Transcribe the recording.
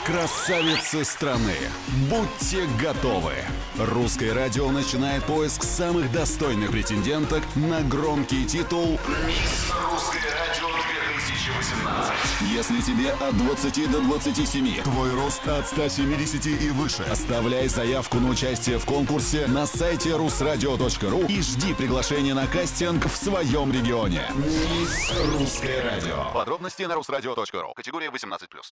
Красавицы страны, будьте готовы! Русское радио начинает поиск самых достойных претенденток на громкий титул «Мисс Русское радио 2018». Если тебе от 20 до 27, твой рост от 170 и выше, оставляй заявку на участие в конкурсе на сайте rusradio.ru и жди приглашения на кастинг в своем регионе. «Мисс Русское радио». Подробности на rusradio.ru. Категория 18+.